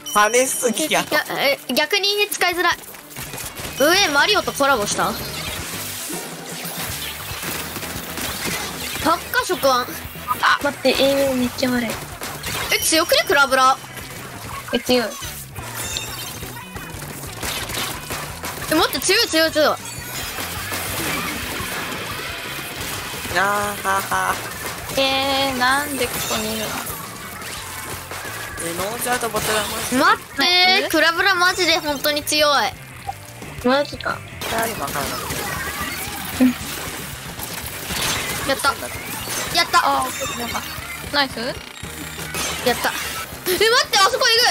跳ねすぎや。 逆に使いづらい。上マリオとコラボした。高っか食案。 あ、待って、エイムめっちゃ悪い。 強くねクラブラ。 強い。 待って、強い強い強い。 あーはは。 なんでここにいるの？ ノーチャーとボトルは待ってクラブラマジで本当に強い。 マジか。 誰もわからなくて。 やったやった。 あ、ナイス。 やった。待って、あそこえ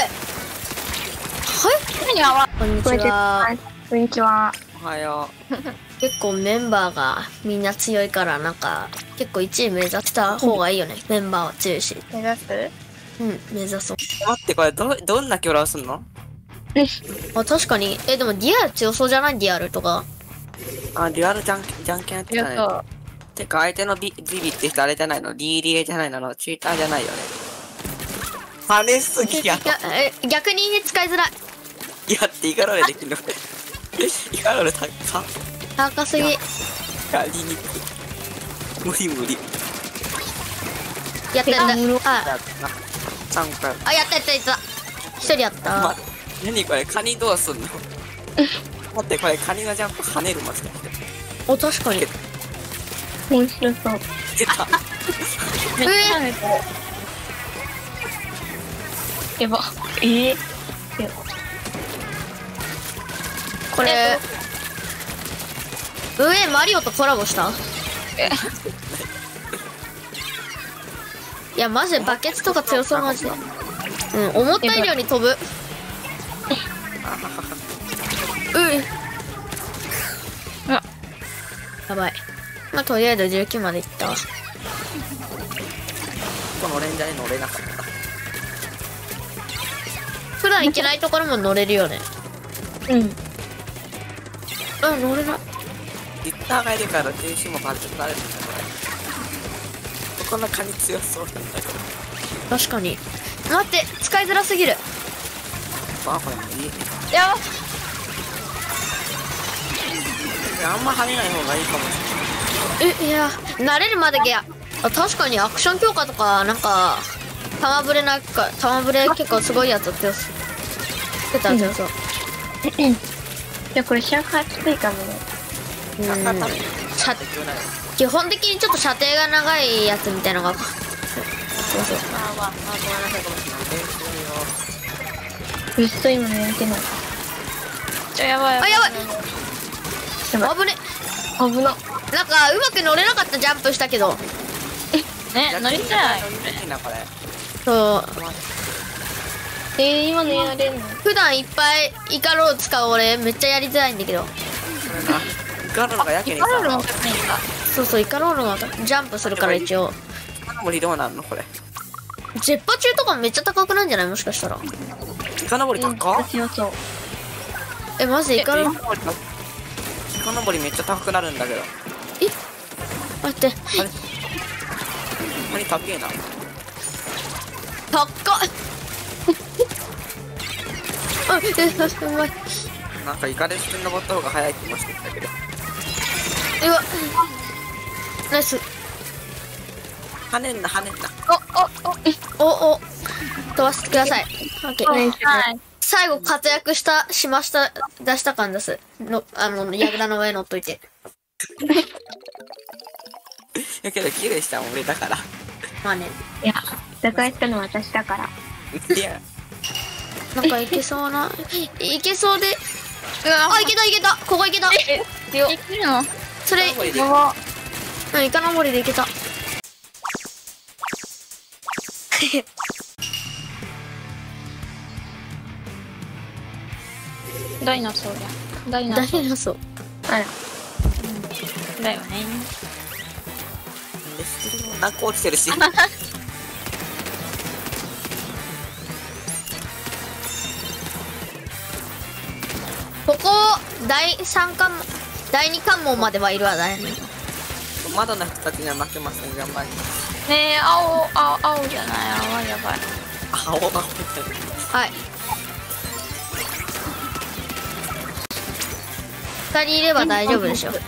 ぐい。はい、こんにちは。 こんにちは。 おはよう。 結構メンバーがみんな強いからなんか結構1位目指した方がいいよね。メンバーは強いし。 目指す？ 目指そう。 待って、これどんなキャラをすんの？ あ、確かに。でもディアル強そうじゃない？ディアルとか。 あ、デュアルじゃんけんやってたね。てか、相手のビビって人あれじゃないの？ DDA じゃないの？チーターじゃないよね。跳ねすぎや。 逆に使いづらい。 いやってイカロールできるの？イカロール高すぎ。 やりにくい。無理。 やったやった。 3回。 あ、やった。一人やった。 何これ、カニどうすんの？待って、これカニのジャンプ跳ねるもしかして。 お、確かに。 面白そう。 出た。 めっちゃ跳ねてる。やば。 これ上マリオとコラボした。いやマジでバケツとか強そう。マジで思った以上に飛ぶ。やばい。まあとりあえず19までいったわ。 このレンジャーに乗れなかった。 普段行けないところも乗れるよね。乗れない。 リッターがいるから停止もバルトなるんだこれ。こんなカニ強そうなんだけど。 確かに。待って、使いづらすぎる。 これもいい。 やば。 あんま跳ねない方がいいかもしいや慣れるまでゲア。確かにアクション強化とかなんか玉ブレ結構すごいやつってつけたら強そう。 じゃこれシャーカーきついかもね。 基本的にちょっと射程が長いやつみたいなのが。そう。 うっそ今のやってない。やばい。 あ、やばい。危ね。 危な。 なんかうまく乗れなかったジャンプしたけど。 乗りたい。 そう。 今のやれんの？ 普段いっぱいイカロー使う俺めっちゃやりづらいんだけど。 イカロールがやけにさ。 そうイカロールがジャンプするから一応。 イカ登りどうなんのこれ？ ジェッパ中とかめっちゃ高くなんじゃない？もしかしたら。 イカ登り高っ？ マジでイカ登りめっちゃ高くなるんだけど。 待って。 何高えな。 高っ。うまい。 なんかイカレスに登った方が早い気もしてきたけど。 うわ。ナイス。 跳ねんな。 お飛ばしてください。オッケー。最後活躍出した感出すの。ヤグラの上乗っといて。 やけど綺麗したもん俺だから。 まあね。 いや打開したのは私だから。 いやなんかいけそうな。いけそうで。あ、いけた。ここいけた。 いけるの？ それイカ登りでいけた。 ダイナソーじゃん。ダイナソー。 あら。 だよね。 なんか落ちてるし。 ここ第2関門まではいるわだよね。 窓の人たちには負けません。頑張ります。 ねえ、青じゃない。青やばい。 青がはい。 2人いれば大丈夫でしょ。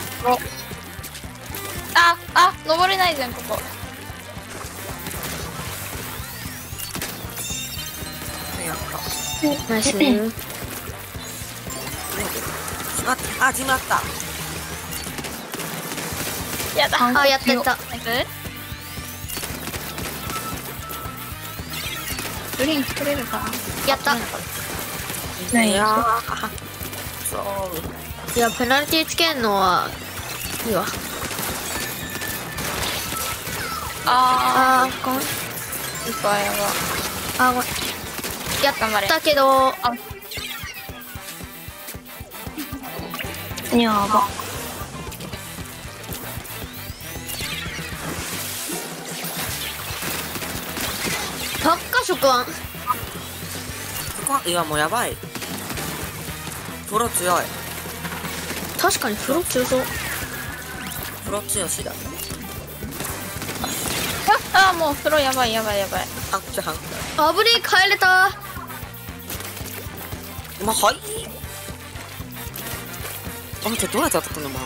登れないじゃん、ここ。 やったナイス。 しまったあ、始まった。 やだ。 あ、やったやった。 グリーン作れるかな。 やった。 いやーそういや、ペナルティつけんのはいいわ。ごめん。 いっぱいやば。 ごめん。や頑張れったけど、 やば。 ばっか食案。 いやもうやばい。プロ強い。 確かにフロ強そう。 プロ強しだ。 もう風呂やばいやばいやばい。 ハンクハンク。 あぶねえ、帰れた。 まあ、はい。あ、待って、どうやって当たったの、マンコ。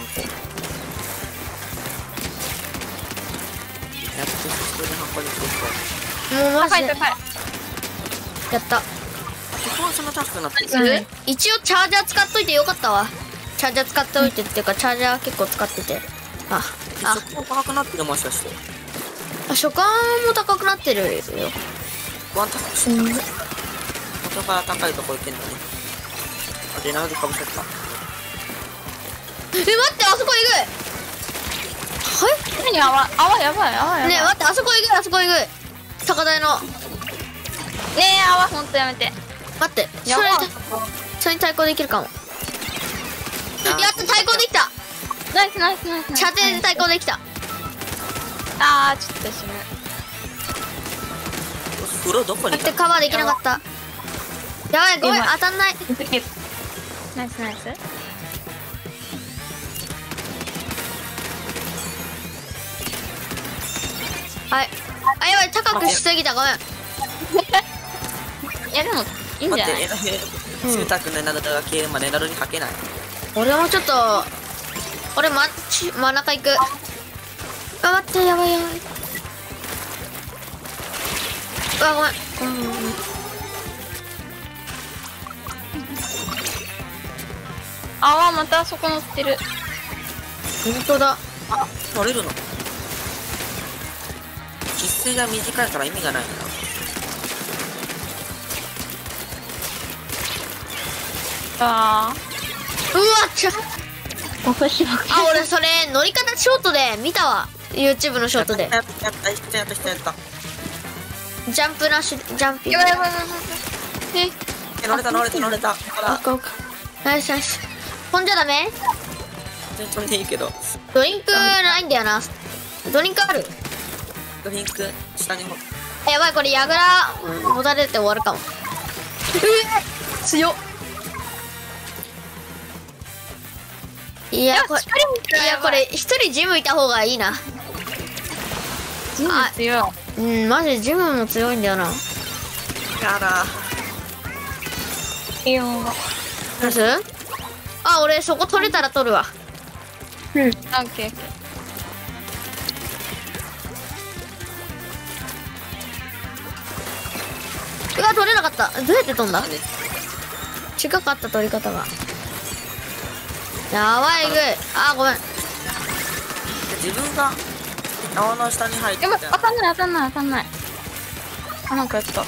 やっと普通にハンコに来てもうマジで。 高い高い。 やった。 ここはそのタスクになってる。 一応チャージャー使っといてよかったわ。チャージャー使っておいてっていうか、チャージャー結構使ってて。 そこ高くなってる、もしかして。 初回も高くなってるよ。 ワンタップしてた。元から高いとこ行けんのね。あ、レナウドかぶせた。 待って、あそこえぐい。 何泡やばい泡やばい。 ねえ、待って、あそこえぐい、あそこえぐい。高台の。 ねえ泡ほんとやめて。 待って、 やばい。 それに対抗できるかも。やった、対抗できた。 ナイスナイスナイス。 射程で対抗できた。 ちょっと死ぬ。 風呂どこに待って、カバーできなかった。やばい、ごめん、当たんない。 ナイスナイス。 はい。あ、やばい、高くしすぎた、ごめん。 いやでもいいんじゃない。 待って、シュータ君のエナルが消えるまでエナルにかけない。 俺もちょっと、俺真ん中行く。待って、やばいやばい。ごめん。 泡またあそこ乗ってる。 本当だ。 あ、取れるの。実勢が短いから意味がないな。 うわ私はあ、俺それ乗り方ショートで見たわ。 YouTube のショートでやった。 ジャンプラッシュ、ジャンピング。 やばいやばいやばい。 乗れた。ほら、 ナイスナイス。飛んじゃダメ。 順調にいいけど。 ドリンクないんだよな。ドリンクある。 ドリンク、下にほ。 やばい、これ矢倉もたれて終わるかも。強っ。いや、これ一人ジムいた方がいいな。 ジム強い。 マジジムも強いんだよな。 やだ。 いいよ。 どうする？あ、俺そこ取れたら取るわ。 オッケーオッケー。 うわ、取れなかった。どうやって取んだ？近かった取り方が。やばい、ぐい。あ、ごめん。 自分が青の下に入ってやばい、当たんない。なんかやった。 やった、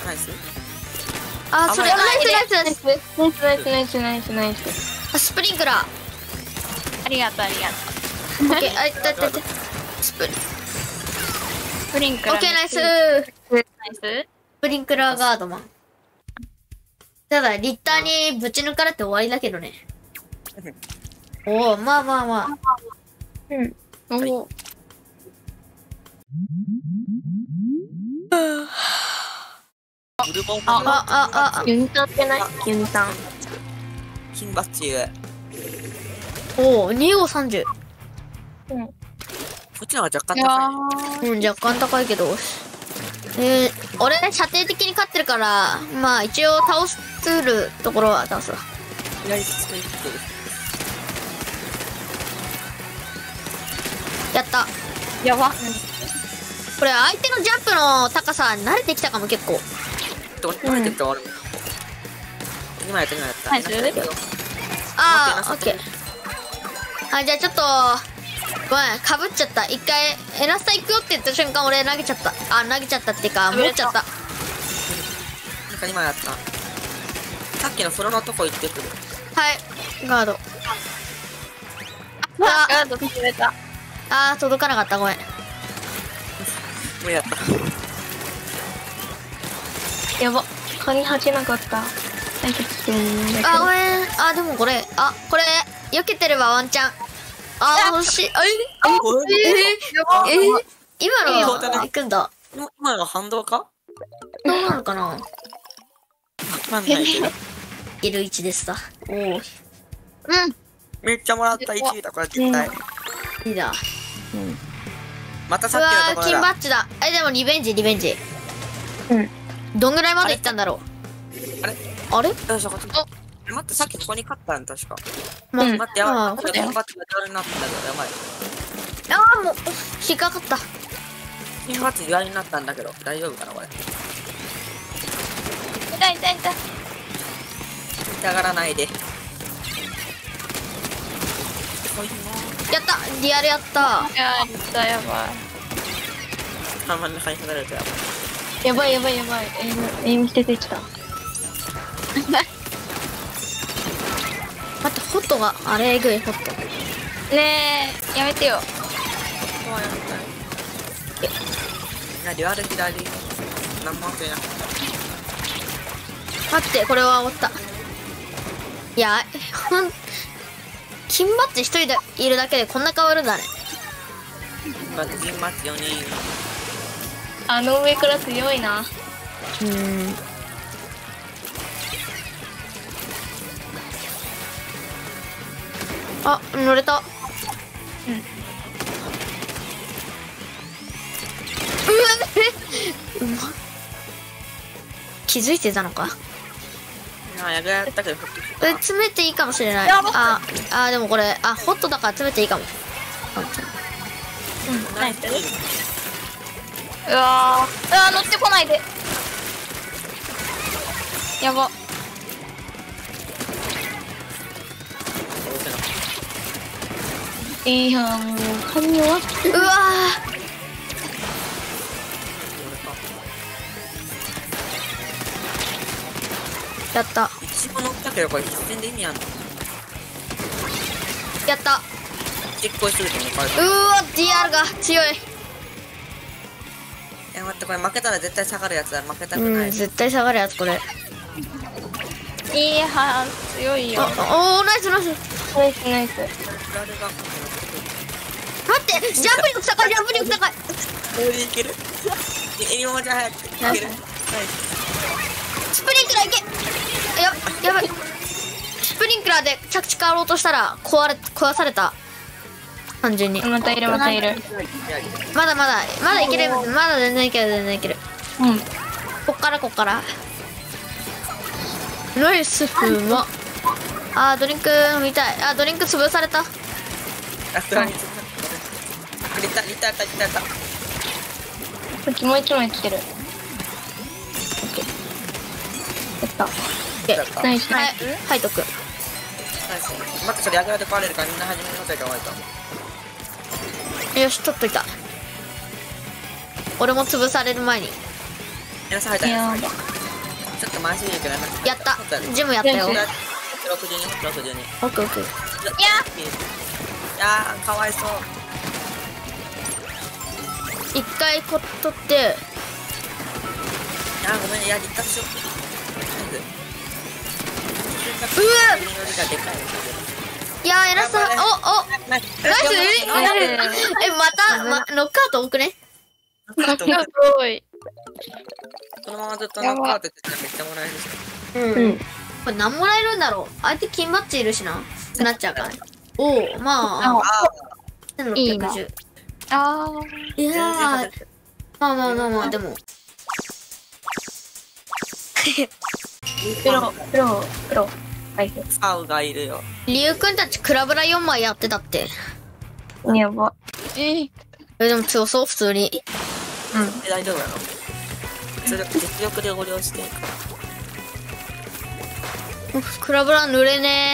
ナイス。 あ、それ、ナイス。 ナイス。 あ、スプリンクラー。 ありがとう。 オッケー、あ、いった。スプリンクラー。オッケー、ナイス。スプリンクラーガードマン。ただ、リッターにぶち抜かれて終わりだけどね。おお、まあ。 おお。 ブルボンユニタンってないユニタン。 金バッチ。 おお、2号30。 こっちの方が若干高い。 若干高いけど。俺、射程的に勝ってるから、まあ一応倒するところは倒すわ。 左スイッチやった。 やば。 これ相手のジャンプの高さ慣れてきたかも結構。 どっちも入ってると終わる。今やった。 ナイスあー、オッケー。あ、じゃあちょっとごめん、かぶっちゃった。一回エラスタ行くよって言った瞬間俺投げちゃった。あ、投げちゃったっていうか持っちゃった。 なんか今やった。さっきの風呂のとこ行ってくる。 はい、ガード。 ガード潰れた。 あー、届かなかった。ごめん。 無理やった。 やば。カニ吐けなかった。なんか危険だけど。 あ、ごめん。あ、でもこれ、これ避けてればワンチャン。あー、欲しい。今の行くんだ。 今の反動か？ どうなのかな。 わかんないけど。 L1 でした。おお。 めっちゃもらった1位だこれ絶対。 いいだ。 またうわー、 さっきのところだ。 金バッジだ。でもリベンジ。どんぐらいまで行ったんだろう。あれよし、こっち。待って、さっきここに勝ったん確か。 待待って、やばい。 あこれ頑張ってメダルになったんだけど、やばい。 ー、もう引っかかった。 金バッジ意外になったんだけど、大丈夫かなこれ。 痛い。 痛がらないで。 やった、リアルやった。 いやー、やばい。 たまに入られるとやばい。 やばい。エイムしててきた。 待って、ホットが、あれえぐい、ホット。 ねえ、やめてよ。 怖いやばい。いや、リアル左。何も開けなかっ待って、これは終わった。いや、金バッジ一人でいるだけでこんな変わるんだね。 た。銀マッチ4人。 あの上から強いな。 あ、乗れた。うわうまっ。気づいてたのか。 やがやったけど、 詰めていいかもしれない。でもこれ、ホットだから詰めていいかも。 ナイス。 うわー、乗ってこないで。やば。 いやもうカニ終わってる。 うわー、やった。 一番乗ったけど、これ必戦で意味あんの？ やった。 結構すぐて抜かれた。 うわ、DR が強い。 待って、これ負けたら絶対下がるやつだ。負けたくない。 絶対下がるやつこれ。 いいは強いよ。 おー、ナイス。 ナイス。 誰が待って、ジャンプ力高い。 これでいける？今まで早くいける。ナイス。 スプリンクラーいけ。やばい。スプリンクラーで着地変わろうとしたら壊された。単純に。 またいる。 まだいける。まだ全然いける。こっからナイス。うまっ。ドリンク見たい。ドリンク潰された。 さすがに。リタ。 こっちもう一枚来てる。やった。ナイス。 はい、吐いとく。 ナイス。待って、それやがやで壊れるからみんな始めなさいと思えた。 よし、取っといた。俺も潰される前に。 皆さん入った。ちょっと回しにいけないな。 やった。ジムやったよ。 62。 オッケー。 いやー、かわいそう。 一回取って。 いやー、ごめん。いや、立活しよう。 いやー、エラさん、ナイス。またノックアウト多くね。 すごい。 このままずっとノックアウトってめっちゃもらえるし。 これ何もらえるんだろう。相手金バッジいるしな。ってなっちゃうから。まあ。1610。いやー。まあ、でも。 プロ。あ書いてサウがいるよ。 リュウくんたちクラブラ4枚やってたって。 る。やば。 でも強そう、普通に。 大丈夫なの？実力でご利用していく。 クラブラ濡れね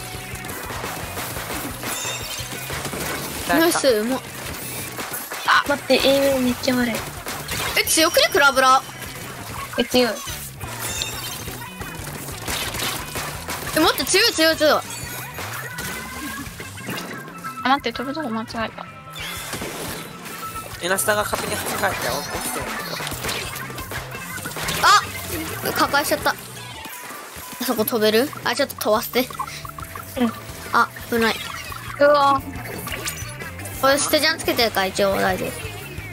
ー。ナイス、うまっ。 待って、エイムめっちゃ悪い。 強くね、クラブラ。 強い。 待って、強い強い強い。 あ、待って、飛ぶとこ間違えた。 エナスタが勝手に跳ね返って起きてる。 あ、抱えちゃった。あそこ飛べる？あ、ちょっと飛ばして。あ、危ない。 うわ。 これステジャンつけてるから一応大丈夫。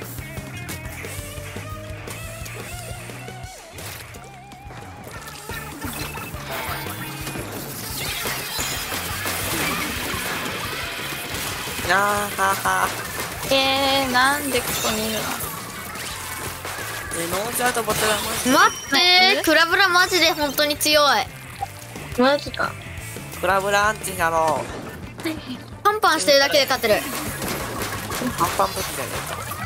はは。 なんでここにいるの？ ノーチャートボトルは待ってー、クラブラマジで本当に強い。 マジか。 クラブラアンチなの。 パンパンしてるだけで勝ってる。 パンパン武器じゃね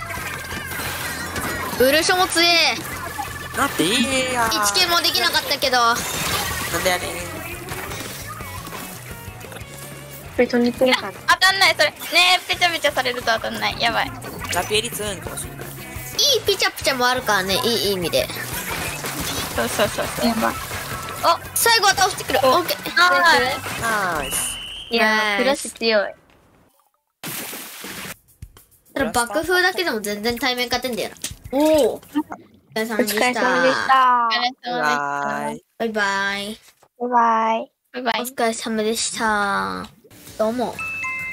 ウルショも強え。 えか。なんていいや。 1キルもできなかったけど。 なんでやねん。 これ飛んでくれた。 当たんない、それ。ねえ、ぺちゃぺちゃされると当たんない。やばい。 ラピエリ強いかもしれない。 いいピチャピチャもあるからね、いい意味で。 そうそうそうそう。 やば。 お、最後は倒してくる。オッケー。 ナイス。 いやー、クラッシュ強い。 ただ爆風だけでも全然対面勝てんだよな。おお。お疲れ様でした。 お疲れ様でした。 お疲れ様でした。 バイ。 バイバイ。 バイバイ。 バイバイ。 お疲れ様でした。どうも。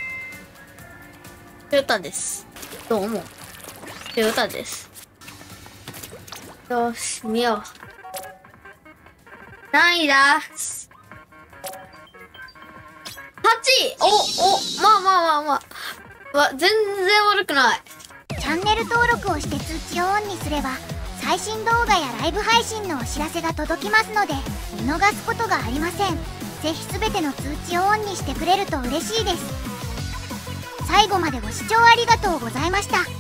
トヨタです。どうも。トヨタです。よし、見よう。何位だ ?8! 全然悪くない。 チャンネル登録をして通知をオンにすれば最新動画やライブ配信のお知らせが届きますので見逃すことがありません。ぜひ全ての通知をオンにしてくれると嬉しいです。最後までご視聴ありがとうございました。